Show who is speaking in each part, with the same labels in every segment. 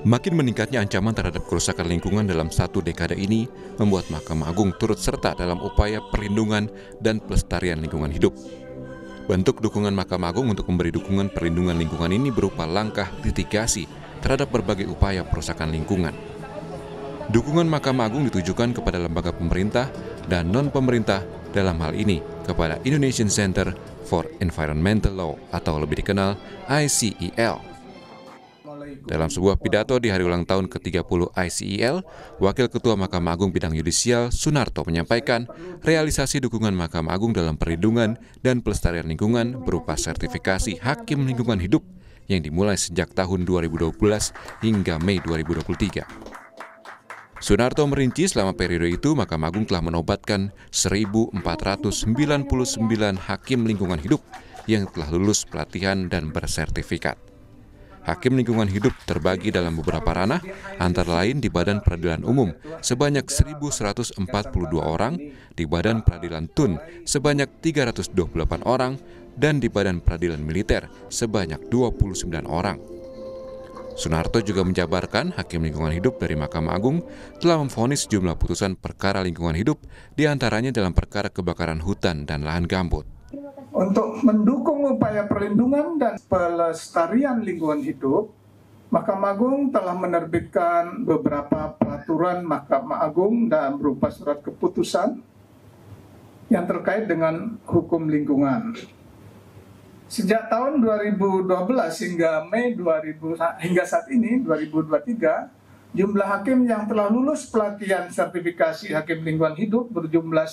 Speaker 1: Makin meningkatnya ancaman terhadap kerusakan lingkungan dalam satu dekade ini membuat Mahkamah Agung turut serta dalam upaya perlindungan dan pelestarian lingkungan hidup. Bentuk dukungan Mahkamah Agung untuk memberi dukungan perlindungan lingkungan ini berupa langkah litigasi terhadap berbagai upaya perusakan lingkungan. Dukungan Mahkamah Agung ditujukan kepada lembaga pemerintah dan non-pemerintah, dalam hal ini kepada Indonesian Center for Environmental Law atau lebih dikenal ICEL. Dalam sebuah pidato di hari ulang tahun ke-30 ICEL, Wakil Ketua Mahkamah Agung Bidang Yudisial Sunarto menyampaikan realisasi dukungan Mahkamah Agung dalam perlindungan dan pelestarian lingkungan berupa sertifikasi Hakim Lingkungan Hidup yang dimulai sejak tahun 2012 hingga Mei 2023. Sunarto merinci selama periode itu Mahkamah Agung telah menobatkan 1.499 Hakim Lingkungan Hidup yang telah lulus pelatihan dan bersertifikat. Hakim lingkungan hidup terbagi dalam beberapa ranah, antara lain di Badan Peradilan Umum sebanyak 1.142 orang, di Badan Peradilan Tun sebanyak 328 orang, dan di Badan Peradilan Militer sebanyak 29 orang. Sunarto juga menjabarkan Hakim Lingkungan Hidup dari Mahkamah Agung telah memvonis sejumlah putusan perkara lingkungan hidup, diantaranya dalam perkara kebakaran hutan dan lahan gambut.
Speaker 2: Untuk mendukung upaya perlindungan dan pelestarian lingkungan hidup, Mahkamah Agung telah menerbitkan beberapa peraturan Mahkamah Agung dan berupa surat keputusan yang terkait dengan hukum lingkungan. Sejak tahun 2012 hingga Mei 2000 hingga saat ini 2023, jumlah hakim yang telah lulus pelatihan sertifikasi Hakim Lingkungan Hidup berjumlah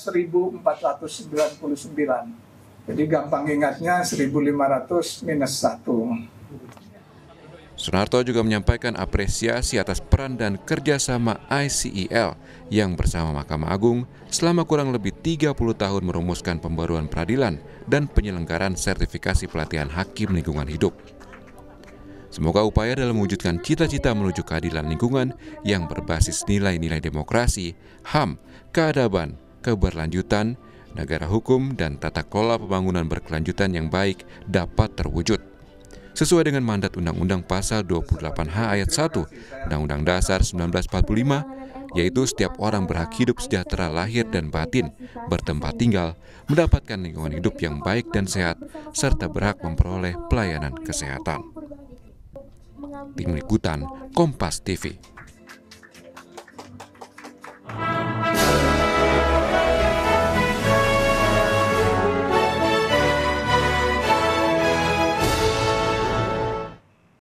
Speaker 2: 1.499. Jadi gampang ingatnya 1.500 minus 1.
Speaker 1: Sunarto juga menyampaikan apresiasi atas peran dan kerjasama ICEL yang bersama Mahkamah Agung selama kurang lebih 30 tahun merumuskan pembaruan peradilan dan penyelenggaraan sertifikasi pelatihan Hakim Lingkungan Hidup. Semoga upaya dalam mewujudkan cita-cita menuju keadilan lingkungan yang berbasis nilai-nilai demokrasi, HAM, keadaban, keberlanjutan, negara hukum, dan tata kelola pembangunan berkelanjutan yang baik dapat terwujud. Sesuai dengan mandat Undang-Undang Pasal 28H Ayat 1 Undang-Undang Dasar 1945, yaitu setiap orang berhak hidup sejahtera lahir dan batin, bertempat tinggal, mendapatkan lingkungan hidup yang baik dan sehat, serta berhak memperoleh pelayanan kesehatan. Tim Liputan Kompas TV.